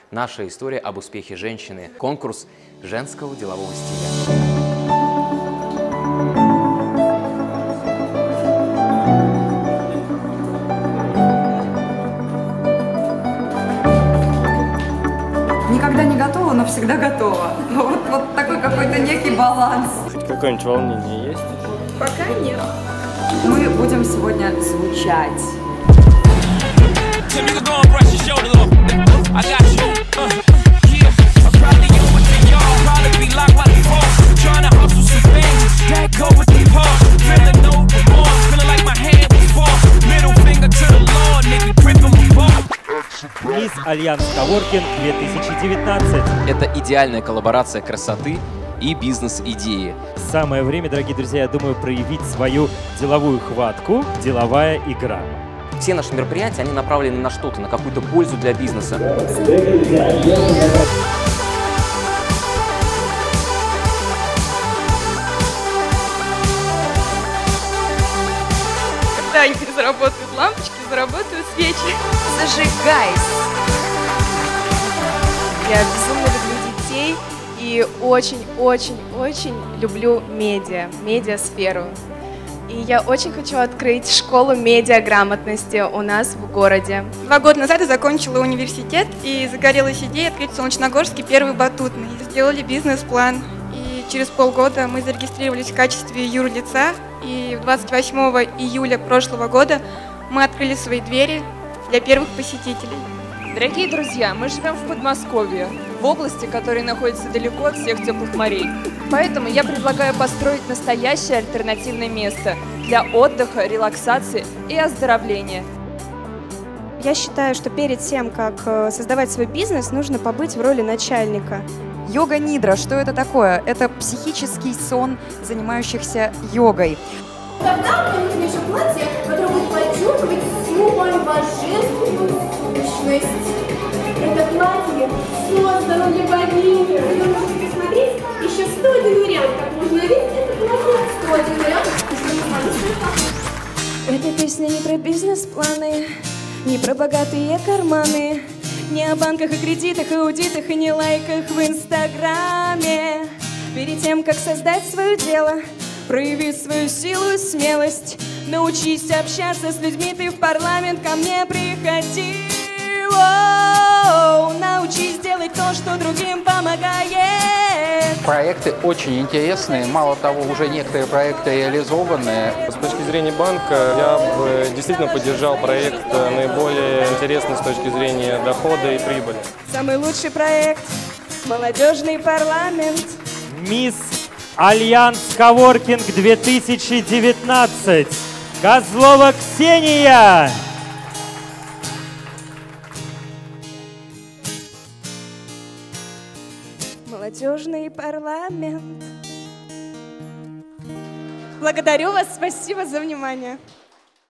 Наша история об успехе женщины. Конкурс женского делового стиля. Никогда не готова, но всегда готова. Вот такой какой-то некий баланс. Хоть какое-нибудь волнение есть? Пока нет. Мы будем сегодня звучать. Мисс Альянс Коворкинг 2019. Это идеальная коллаборация красоты и бизнес-идеи. Самое время, дорогие друзья, я думаю, проявить свою деловую хватку. Деловая игра. Все наши мероприятия, они направлены на что-то, на какую-то пользу для бизнеса. Когда они заработают лампочки, заработают свечи. Зажигайся! Я безумно люблю детей и очень-очень-очень люблю медиасферу. И я очень хочу открыть школу медиаграмотности у нас в городе. 2 года назад я закончила университет и загорелась идеей открыть в Солнечногорске первый батутный. Сделали бизнес-план. И через полгода мы зарегистрировались в качестве юрлица. И 28 июля прошлого года мы открыли свои двери для первых посетителей. Дорогие друзья, мы живем в Подмосковье, в области, которая находится далеко от всех теплых морей. Поэтому я предлагаю построить настоящее альтернативное место для отдыха, релаксации и оздоровления. Я считаю, что перед тем, как создавать свой бизнес, нужно побыть в роли начальника. Йога-нидра, что это такое? Это психический сон занимающихся йогой. Тогда мне нужно еще платье, которое будет подчеркивать всю мою божественную сущность. Это платье создано для богини. Вы можете посмотреть еще 101 вариант, как можно видеть это платье. 101 вариант. Эта песня не про бизнес-планы, не про богатые карманы, не о банках и кредитах, аудитах и не лайках в Инстаграме. Перед тем, как создать свое дело, прояви свою силу и смелость. Научись общаться с людьми, ты в парламент ко мне приходи. Научись делать то, что другим помогает. Проекты очень интересные, мало того, уже некоторые проекты реализованы. С точки зрения банка, я бы действительно поддержал проект наиболее интересный с точки зрения дохода и прибыли. Самый лучший проект – молодежный парламент. Мисс Альянс Коворкинг 2019. Козлова Ксения. Молодежный парламент. Благодарю вас, спасибо за внимание.